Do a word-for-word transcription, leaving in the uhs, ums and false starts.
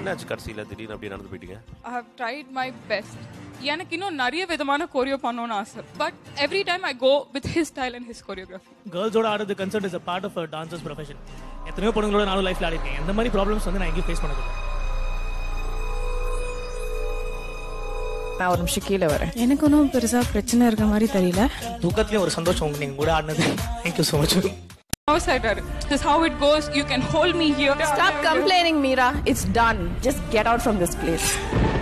என்னாச்சு கடைசியில் திடீர்னு அப்படியே நடந்து போயிட்டீங்க? I have tried my best. எனக்கு இன்னும் நிறைய விதமான கோரியோ பண்ணணும்னு ஆசை. But every time I go with his style and his choreography. கேர்ள்ஸோட ஆடுறது concert is a part of a dancer's profession. எத்தனையோ பொண்ணுங்களோட நானும் லைஃப்ல ஆடிருக்கேன். இந்த மாதிரி ப்ராப்ளம்ஸ் வந்து நான் எங்கேயும் ஃபேஸ் பண்ணதில்லை. நான் ஒரு நிமிஷம் கீழே வரேன். எனக்கு ஒன்றும் பெருசா பிரச்சனை இருக்க மாதிரி தெரியல. தூக்கத்துலேயும் ஒரு சந்தோஷம் நீங்க கூட ஆடினது. Thank you so much. Outside, this is how it goes. You can hold me here. Stop complaining, Meera. It's done. Just get out from this place.